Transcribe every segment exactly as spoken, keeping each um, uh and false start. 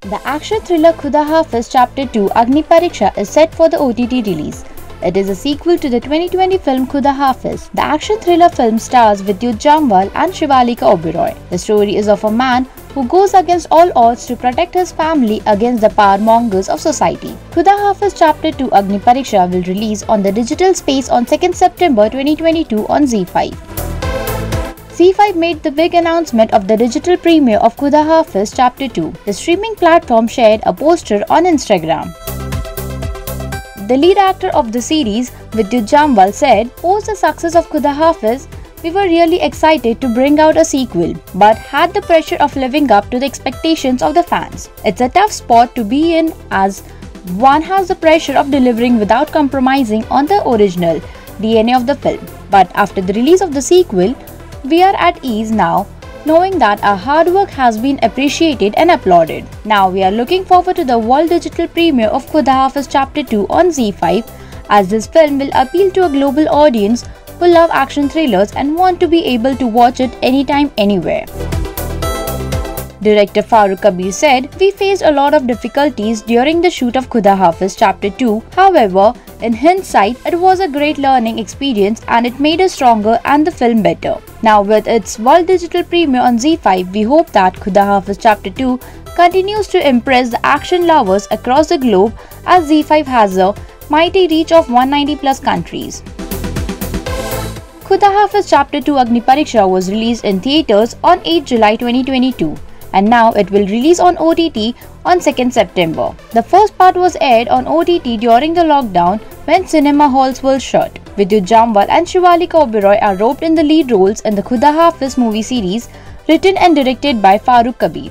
The action thriller Khuda Hafiz Chapter two Agni Pariksha is set for the O T T release. It is a sequel to the twenty twenty film Khuda Hafiz. The action thriller film stars Vidyut Jamwal and Shivalika Oberoi. The story is of a man who goes against all odds to protect his family against the power mongers of society. Khuda Hafiz Chapter two Agni Pariksha will release on the digital space on second September twenty twenty-two on Z five. Z five made the big announcement of the digital premiere of Khuda Hafiz Chapter two. The streaming platform shared a poster on Instagram. The lead actor of the series, Vidyut Jamwal, said, "Post the success of Khuda Hafiz, we were really excited to bring out a sequel, but had the pressure of living up to the expectations of the fans. It's a tough spot to be in as one has the pressure of delivering without compromising on the original D N A of the film. But after the release of the sequel, we are at ease now, knowing that our hard work has been appreciated and applauded. Now we are looking forward to the world digital premiere of Khuda Hafiz Chapter two on Z five, as this film will appeal to a global audience who love action thrillers and want to be able to watch it anytime, anywhere." Director Farooq Kabir said, "We faced a lot of difficulties during the shoot of Khuda Hafiz Chapter two. However, in hindsight, it was a great learning experience and it made us stronger and the film better. Now with its world digital premiere on Z five, we hope that Khuda Hafiz Chapter two continues to impress the action lovers across the globe, as Z five has a mighty reach of one hundred ninety plus countries." Khuda Hafiz Chapter two Agni Pariksha was released in theaters on eighth July twenty twenty-two. And now it will release on O T T on second September. The first part was aired on O T T during the lockdown when cinema halls were shut. Vidyut Jamwal and Shivalika Oberoi are roped in the lead roles in the Khuda Hafiz movie series, written and directed by Farooq Kabir.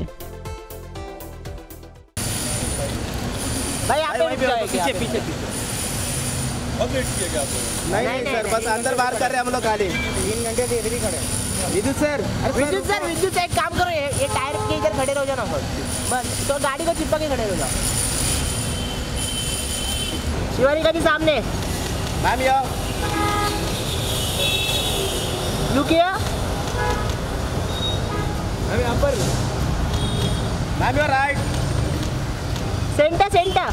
पीछे पीछे पीछे नहीं नहीं sir, बस अंदर बाहर कर रहे हैं हम लोग खाली। तीन घंटे से इधर ही खड़े। विद्युत सर, विद्युत सर, विद्युत एक काम करो, ये, ये टायर के इधर खड़े रहो जाना बस, तो गाड़ी को चिपका के खड़े रहो जाओ। शिवानी का भी सामने। Ma'am you look here. Ma'am यहाँ पर। Ma'am your right. Centre centre.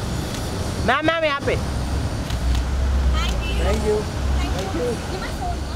Ma'am ma'am यहाँ पे। Thank you. Thank you.